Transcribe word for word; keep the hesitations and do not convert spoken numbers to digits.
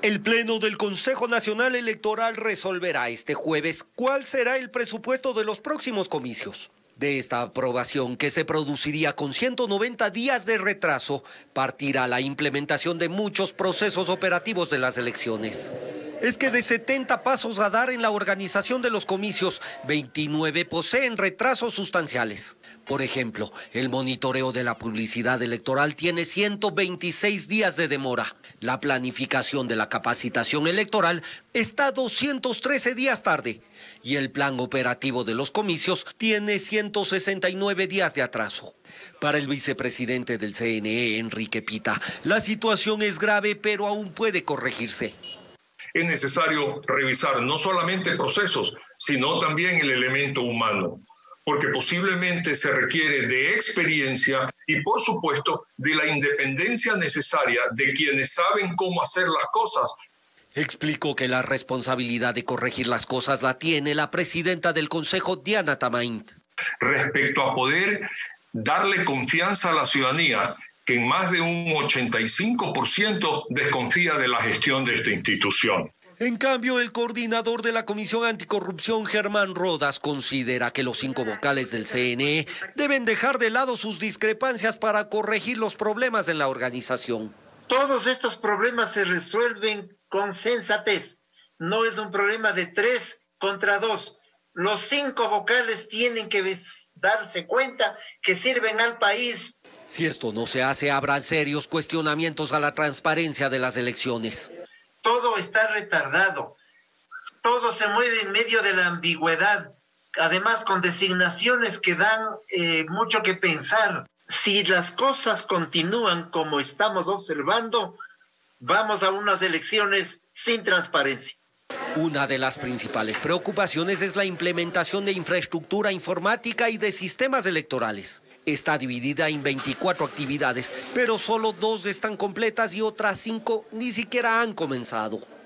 El Pleno del Consejo Nacional Electoral resolverá este jueves cuál será el presupuesto de los próximos comicios. De esta aprobación, que se produciría con ciento noventa días de retraso, partirá la implementación de muchos procesos operativos de las elecciones. Es que de setenta pasos a dar en la organización de los comicios, veintinueve poseen retrasos sustanciales. Por ejemplo, el monitoreo de la publicidad electoral tiene ciento veintiséis días de demora. La planificación de la capacitación electoral está doscientos trece días tarde. Y el plan operativo de los comicios tiene ciento sesenta y nueve días de atraso. Para el vicepresidente del C N E, Enrique Pita, la situación es grave, pero aún puede corregirse. Es necesario revisar no solamente procesos, sino también el elemento humano, porque posiblemente se requiere de experiencia y, por supuesto, de la independencia necesaria de quienes saben cómo hacer las cosas. Explicó que la responsabilidad de corregir las cosas la tiene la presidenta del Consejo, Diana Tamaint. Respecto a poder darle confianza a la ciudadanía, que en más de un ochenta y cinco por ciento desconfía de la gestión de esta institución. En cambio, el coordinador de la Comisión Anticorrupción, Germán Rodas, considera que los cinco vocales del C N E deben dejar de lado sus discrepancias para corregir los problemas en la organización. Todos estos problemas se resuelven con sensatez. No es un problema de tres contra dos. Los cinco vocales tienen que darse cuenta que sirven al país. Si esto no se hace, habrá serios cuestionamientos a la transparencia de las elecciones. Todo está retardado. Todo se mueve en medio de la ambigüedad. Además, con designaciones que dan eh, mucho que pensar. Si las cosas continúan como estamos observando, vamos a unas elecciones sin transparencia. Una de las principales preocupaciones es la implementación de infraestructura informática y de sistemas electorales. Está dividida en veinticuatro actividades, pero solo dos están completas y otras cinco ni siquiera han comenzado.